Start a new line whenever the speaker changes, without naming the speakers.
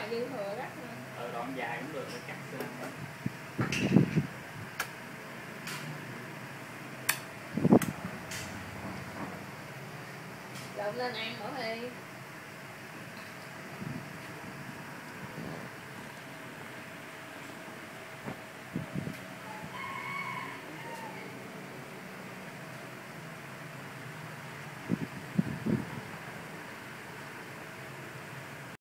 nào dư thừa cắt nữa.
Đoạn dài cũng được, cắt
Lộn lên ăn Bảo Thi.